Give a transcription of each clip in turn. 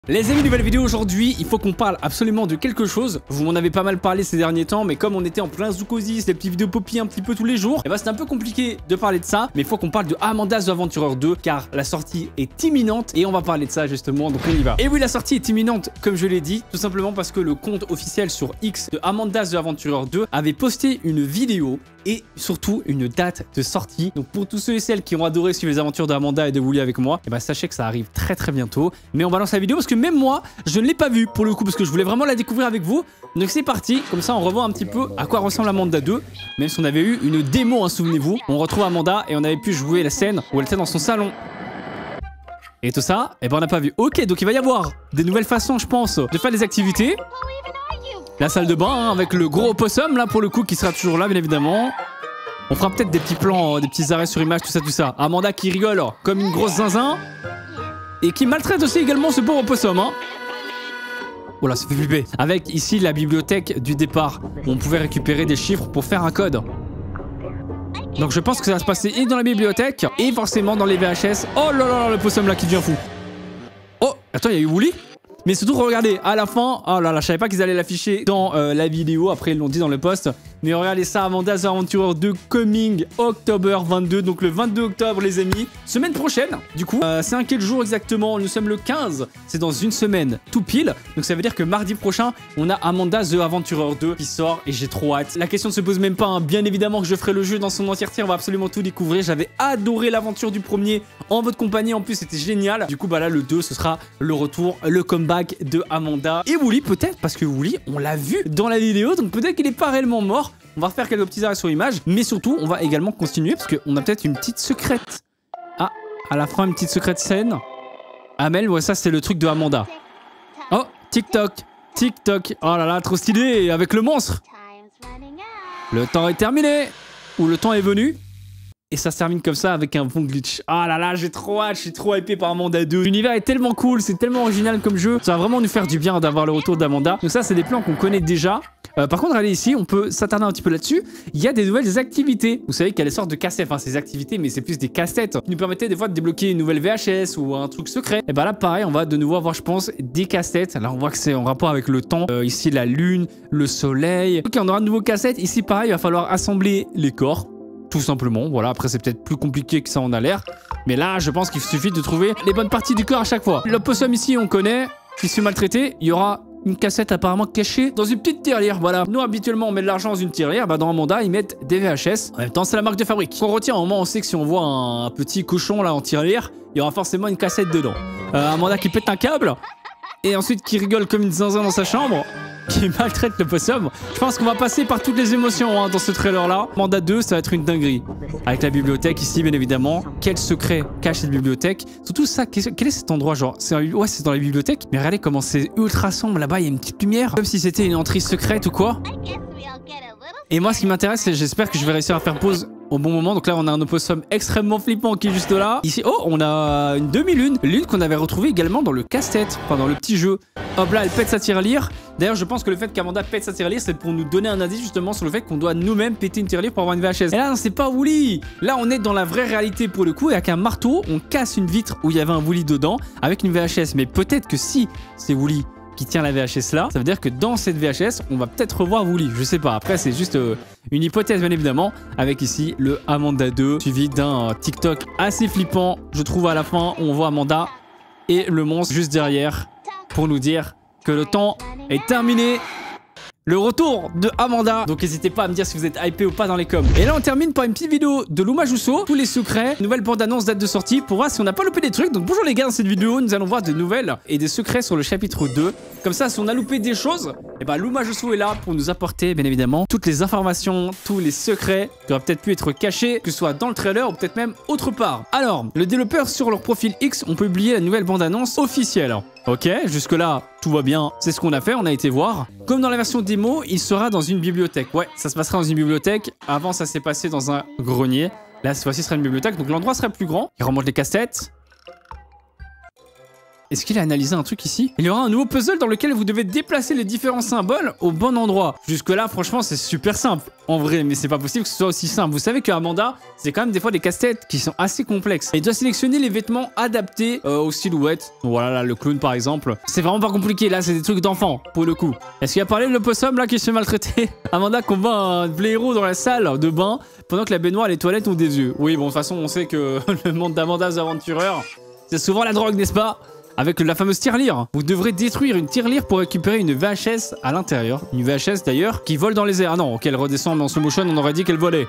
Les amis, nouvelle vidéo aujourd'hui, il faut qu'on parle absolument de quelque chose. Vous m'en avez pas mal parlé ces derniers temps, mais comme on était en plein Zoocosis, les petites vidéos Poppy un petit peu tous les jours, et bah c'est un peu compliqué de parler de ça, mais il faut qu'on parle de Amanda the Aventurer 2, car la sortie est imminente, et on va parler de ça justement, donc on y va. Et oui, la sortie est imminente, comme je l'ai dit, tout simplement parce que le compte officiel sur X de Amanda the Aventurer 2 avait posté une vidéo et surtout une date de sortie. Donc pour tous ceux et celles qui ont adoré suivre les aventures d'Amanda et de Wooly avec moi, et bah sachez que ça arrive très bientôt. Mais on balance la vidéo parce que même moi, je ne l'ai pas vue pour le coup, parce que je voulais vraiment la découvrir avec vous. Donc c'est parti, comme ça on revoit un petit peu à quoi ressemble Amanda 2. Même si on avait eu une démo, hein, souvenez-vous. On retrouve Amanda et on avait pu jouer la scène où elle était dans son salon. Et tout ça, et ben on n'a pas vu. Ok, donc il va y avoir des nouvelles façons, je pense, de faire des activités. La salle de bain, hein, avec le gros opossum, là, pour le coup, qui sera toujours là, bien évidemment. On fera peut-être des petits plans, des petits arrêts sur image, tout ça. Amanda qui rigole comme une grosse zinzin. Et qui maltraite aussi également ce pauvre opossum, hein. Oh là, ça fait flipper. Avec ici la bibliothèque du départ, où on pouvait récupérer des chiffres pour faire un code. Donc je pense que ça va se passer et dans la bibliothèque, et forcément dans les VHS. Oh là là, le possum là qui devient fou. Oh, attends, il y a eu Wooly ? Mais surtout, regardez, à la fin, oh là là, je savais pas qu'ils allaient l'afficher dans la vidéo, après ils l'ont dit dans le post. Mais regardez ça, Amanda the Aventurer 2 coming October 22, donc le 22 octobre les amis. Semaine prochaine, du coup, c'est un quel jour exactement? Nous sommes le 15, c'est dans une semaine, tout pile. Donc ça veut dire que mardi prochain, on a Amanda the Aventurer 2 qui sort et j'ai trop hâte. La question ne se pose même pas, hein. Bien évidemment que je ferai le jeu dans son entièreté, on va absolument tout découvrir. J'avais adoré l'aventure du premier en votre compagnie, en plus c'était génial. Du coup, bah là, le 2, ce sera le retour, le comeback de Amanda. Et Wooly peut-être, parce que Wooly, on l'a vu dans la vidéo, donc peut-être qu'il est pas réellement mort. On va refaire quelques petits arrêts sur image, mais surtout, on va également continuer parce qu'on a peut-être une petite secrète. Ah, à la fin, une petite secrète scène. Amel, ouais, ça, c'est le truc de Amanda. Oh, TikTok. Oh là là, trop stylé, avec le monstre. Le temps est terminé. Ou le temps est venu. Et ça se termine comme ça avec un bon glitch. Ah là là, j'ai trop hâte, je suis trop hypé par Amanda 2. L'univers est tellement cool, c'est tellement original comme jeu. Ça va vraiment nous faire du bien d'avoir le retour d'Amanda. Donc ça, c'est des plans qu'on connaît déjà. Par contre, allez ici, on peut s'attarder un petit peu là-dessus. Il y a des nouvelles activités. Vous savez qu'il y a des sortes de cassettes. Enfin, ces activités, mais c'est plus des cassettes qui nous permettaient des fois de débloquer une nouvelle VHS ou un truc secret. Et bah là, pareil, on va de nouveau avoir, je pense, des cassettes. Là, on voit que c'est en rapport avec le temps. Ici, la lune, le soleil. Ok, on aura de nouveaux cassettes. Ici, pareil, il va falloir assembler les corps. Tout simplement, voilà, après c'est peut-être plus compliqué que ça en a l'air. Mais là, je pense qu'il suffit de trouver les bonnes parties du corps à chaque fois. Le possum ici, on connaît, qui se fait maltraiter. Il y aura une cassette apparemment cachée dans une petite tirelire, voilà. Nous, habituellement, on met de l'argent dans une tirelire. Bah, dans Amanda, ils mettent des VHS. En même temps, c'est la marque de fabrique. On retient, au moment, on sait que si on voit un petit cochon là en tirelire, il y aura forcément une cassette dedans. Amanda qui pète un câble. Et ensuite qui rigole comme une zinzin dans sa chambre. Qui maltraite le possum. Je pense qu'on va passer par toutes les émotions, hein, dans ce trailer là. Amanda 2, ça va être une dinguerie. Avec la bibliothèque ici, bien évidemment. Quel secret cache cette bibliothèque? Surtout ça, quel est cet endroit genre? Ouais, c'est dans la bibliothèque. Mais regardez comment c'est ultra sombre là-bas, il y a une petite lumière. Comme si c'était une entrée secrète ou quoi. Et moi, ce qui m'intéresse, c'est j'espère que je vais réussir à faire pause au bon moment. Donc là, on a un opossum extrêmement flippant qui est juste là. Ici, oh, on a une demi-lune. Lune qu'on avait retrouvée également dans le casse-tête, enfin dans le petit jeu. Hop là, elle pète sa tirelire. D'ailleurs, je pense que le fait qu'Amanda pète sa tirelire, c'est pour nous donner un indice justement sur le fait qu'on doit nous-mêmes péter une tirelire pour avoir une VHS. Et là, non, c'est pas Wooly. Là, on est dans la vraie réalité pour le coup. Et avec un marteau, on casse une vitre où il y avait un Wooly dedans avec une VHS. Mais peut-être que si c'est Wooly qui tient la VHS là, ça veut dire que dans cette VHS, on va peut-être revoir Wooly, je sais pas. Après, c'est juste une hypothèse, bien évidemment, avec ici le Amanda 2, suivi d'un TikTok assez flippant, je trouve à la fin, où on voit Amanda et le monstre juste derrière pour nous dire que le temps est terminé. Le retour de Amanda. Donc n'hésitez pas à me dire si vous êtes hypé ou pas dans les coms. Et là on termine par une petite vidéo de Luma Jusso. Tous les secrets, nouvelle bande-annonce, date de sortie pour voir si on n'a pas loupé des trucs. Donc bonjour les gars, dans cette vidéo nous allons voir des nouvelles et des secrets sur le chapitre 2. Comme ça si on a loupé des choses, et bah Luma Jusso est là pour nous apporter bien évidemment toutes les informations, tous les secrets qui auraient peut-être pu être cachés, que ce soit dans le trailer ou peut-être même autre part. Alors, le développeur sur leur profil X ont publié la nouvelle bande-annonce officielle. Ok, jusque là tout va bien, c'est ce qu'on a fait, on a été voir. Comme dans la version démo, il sera dans une bibliothèque. Ouais, ça se passera dans une bibliothèque. Avant, ça s'est passé dans un grenier. Là, cette fois-ci, ce sera une bibliothèque, donc l'endroit sera plus grand. Il remonte les cassettes. est-ce qu'il a analysé un truc ici? Il y aura un nouveau puzzle dans lequel vous devez déplacer les différents symboles au bon endroit. Jusque-là, franchement, c'est super simple. En vrai, mais c'est pas possible que ce soit aussi simple. Vous savez que Amanda, c'est quand même des fois des casse-têtes qui sont assez complexes. Et il doit sélectionner les vêtements adaptés aux silhouettes. Donc voilà, là, le clown par exemple. C'est vraiment pas compliqué. Là, c'est des trucs d'enfants, pour le coup. Est-ce qu'il a parlé de l'opossum là qui se fait maltraiter? Amanda combat un blaireau dans la salle de bain pendant que la baignoire et les toilettes ont des yeux. Oui, bon, de toute façon, on sait que le monde d'Amanda the Aventurer, c'est souvent la drogue, n'est-ce pas? Avec la fameuse tirelire. Vous devrez détruire une tirelire pour récupérer une VHS à l'intérieur. Une VHS d'ailleurs qui vole dans les airs. Ah non, qu'elle redescend en slow motion, on aurait dit qu'elle volait.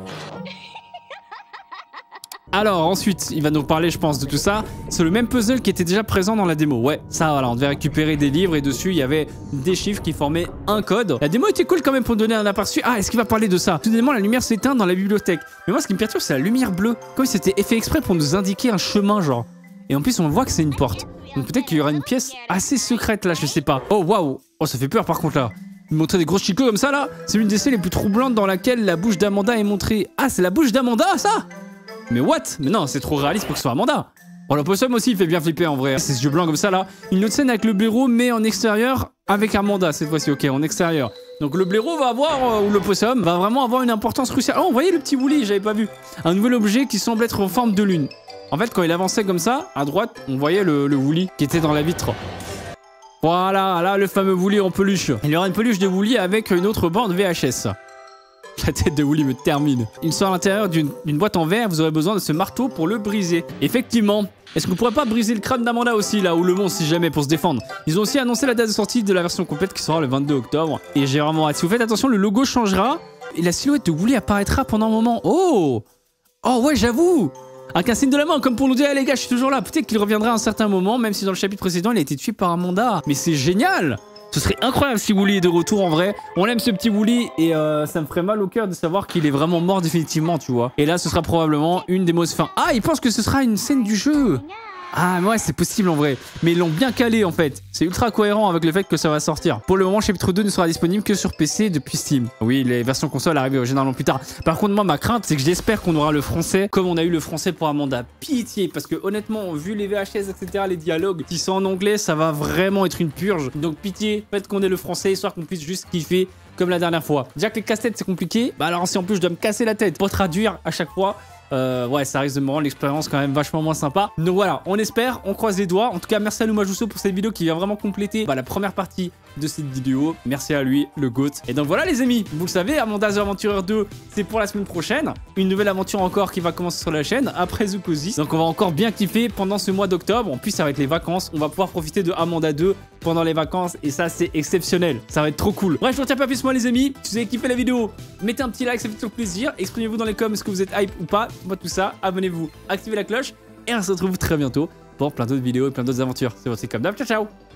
Alors ensuite, il va nous parler, je pense, de tout ça. C'est le même puzzle qui était déjà présent dans la démo. Ouais, ça voilà, on devait récupérer des livres et dessus, il y avait des chiffres qui formaient un code. La démo était cool quand même pour donner un aperçu. Ah, est-ce qu'il va parler de ça? Tout simplement, la lumière s'éteint dans la bibliothèque. Mais moi, ce qui me perturbe, c'est la lumière bleue. Comme si c'était fait exprès pour nous indiquer un chemin, genre. Et en plus, on voit que c'est une porte. Donc peut-être qu'il y aura une pièce assez secrète là, je sais pas. Oh waouh! Oh, ça fait peur par contre là. Il me montrait des gros chicots comme ça là. C'est l'une des scènes les plus troublantes dans laquelle la bouche d'Amanda est montrée. Ah, c'est la bouche d'Amanda ça? Mais what? Mais non, c'est trop réaliste pour que ce soit Amanda. Oh, l'opossum aussi, il fait bien flipper en vrai. C'est ce yeux blanc comme ça là. Une autre scène avec le blaireau, mais en extérieur avec Amanda cette fois-ci. Ok, en extérieur. Donc le blaireau va avoir, ou l'opossum, va vraiment avoir une importance cruciale. Oh, vous voyez le petit Woolly, j'avais pas vu. Un nouvel objet qui semble être en forme de lune. En fait, quand il avançait comme ça, à droite, on voyait le Woolly qui était dans la vitre. Voilà, là, le fameux Woolly en peluche. Il y aura une peluche de Woolly avec une autre bande VHS. La tête de Woolly me termine. Il sort à l'intérieur d'une boîte en verre, vous aurez besoin de ce marteau pour le briser. Effectivement. Est-ce qu'on pourrait pas briser le crâne d'Amanda aussi, là, ou le monstre, si jamais, pour se défendre? Ils ont aussi annoncé la date de sortie de la version complète qui sera le 22 octobre. Et j'ai vraiment hâte. Si vous faites attention, le logo changera et la silhouette de Woolly apparaîtra pendant un moment. Oh! Oh ouais, j'avoue! Avec un signe de la main, comme pour nous dire, les gars, je suis toujours là. Peut-être qu'il reviendra à un certain moment, même si dans le chapitre précédent, il a été tué par Amanda. Mais c'est génial! Ce serait incroyable si Woolly est de retour en vrai. On aime ce petit Woolly et ça me ferait mal au cœur de savoir qu'il est vraiment mort définitivement, tu vois. Et là, ce sera probablement une des mots fins. Ah, il pense que ce sera une scène du jeu. Ah ouais, c'est possible en vrai. Mais ils l'ont bien calé en fait. C'est ultra cohérent avec le fait que ça va sortir. Pour le moment, chapitre 2 ne sera disponible que sur PC depuis Steam. Oui, les versions console arrivent généralement plus tard. Par contre, moi, ma crainte, c'est que j'espère qu'on aura le français comme on a eu le français pour Amanda. Pitié, parce que honnêtement, vu les VHS, etc., les dialogues qui sont en anglais, ça va vraiment être une purge. Donc pitié, faites qu'on ait le français, histoire qu'on puisse juste kiffer comme la dernière fois. Déjà que les casse-têtes, c'est compliqué. Bah alors si en plus je dois me casser la tête pour traduire à chaque fois... ouais, ça risque de me rendre l'expérience quand même vachement moins sympa. Donc voilà, on espère, on croise les doigts. En tout cas, merci à Numa Jusso pour cette vidéo qui vient vraiment compléter la première partie de cette vidéo. Merci à lui, le GOAT. Et donc voilà les amis, vous le savez, Amanda the Aventurer 2, c'est pour la semaine prochaine. Une nouvelle aventure encore qui va commencer sur la chaîne après Zukosis. Donc on va encore bien kiffer pendant ce mois d'octobre. En plus, ça va être les vacances. On va pouvoir profiter de Amanda 2 pendant les vacances et ça c'est exceptionnel. Ça va être trop cool. Bref, je ne retiens pas plus moi les amis. Si vous avez kiffé la vidéo, mettez un petit like, ça fait toujours plaisir. Exprimez-vous dans les commentaires est-ce que vous êtes hype ou pas. Moi tout ça, abonnez-vous, activez la cloche et on se retrouve très bientôt pour plein d'autres vidéos et plein d'autres aventures. C'est votre comme d'hab, ciao ciao.